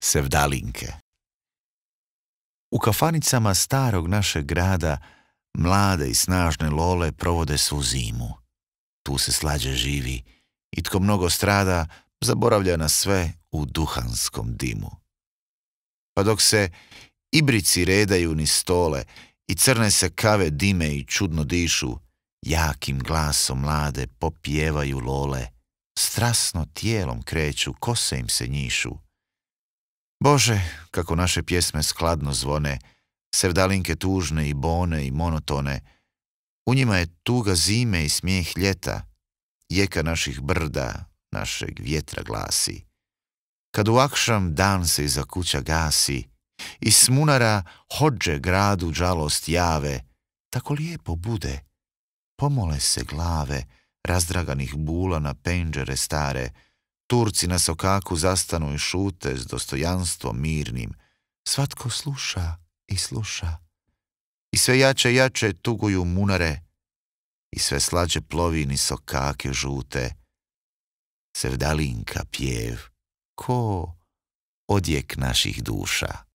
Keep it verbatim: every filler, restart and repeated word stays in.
Sevdalinke. U kafanicama starog našeg grada mlade i snažne lole provode svu zimu. Tu se slađe živi i tko mnogo strada zaboravlja na sve u duhanskom dimu. Pa dok se ibrici redaju niz stole i crne se kave dime i čudno dišu, jakim glasom mlade popjevaju lole, strasno tijelom kreću, kose im se njišu. Bože, kako naše pjesme skladno zvone, sevdalinke tužne i bone i monotone, u njima je tuga zime i smijeh ljeta, jeka naših brda, našeg vjetra glasi. Kad u akšam dan se iza kuća gasi, i smunara hodže gradu žalost jave, tako lijepo bude, pomole se glave razdraganih bula na penđere stare, Turci na sokaku zastanu i šute s dostojanstvom mirnim, svatko sluša i sluša. I sve jače i jače tuguju munare, i sve slađe plovi ni sokake žute. Sevdalinka pjev, ko odjek naših duša.